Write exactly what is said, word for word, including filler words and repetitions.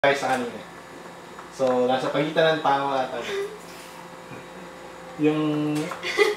tayo sa kanina. So, nasa pagitan ng tama at yung